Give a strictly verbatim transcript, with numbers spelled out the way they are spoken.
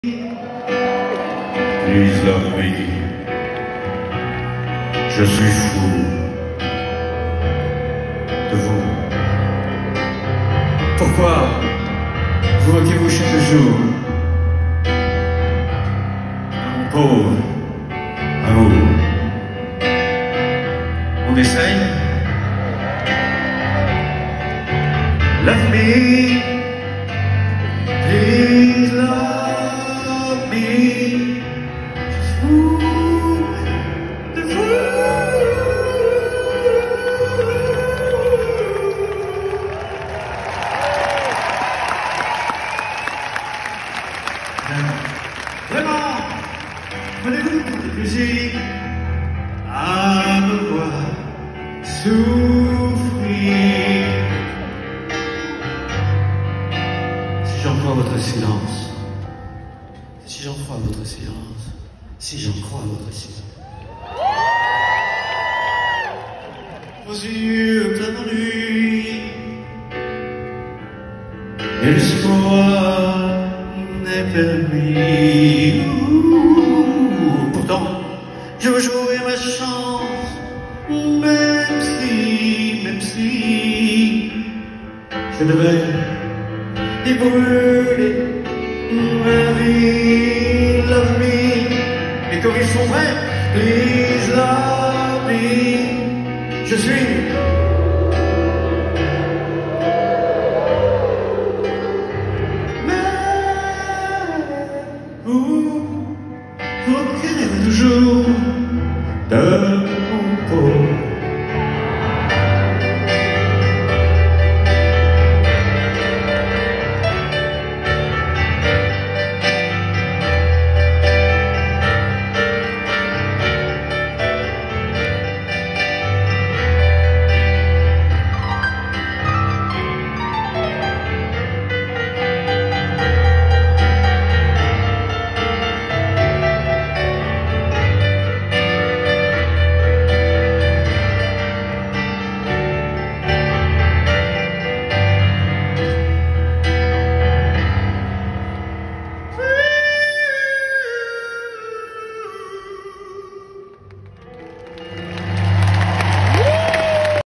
Please love me. Je suis fou de vous. Pourquoi vous moquez-vous chaque jour à mon pauvre amour? On essaye. Love me, please love me. Je suis fou de vous. Vraiment, prenez-vous du plaisir à me voir souffrir. Si j'en crois à votre silence, si j'en crois à votre silence, si j'en crois à votre silence. Vos yeux pleins de nuit, et l'espoir n'est permis. Ouh, pourtant, je veux jouer ma chance, même si, même si je devais y brûler ma vie. Love me, et comme ils sont vrais, please love me. Je suis vous, vous requérez toujours de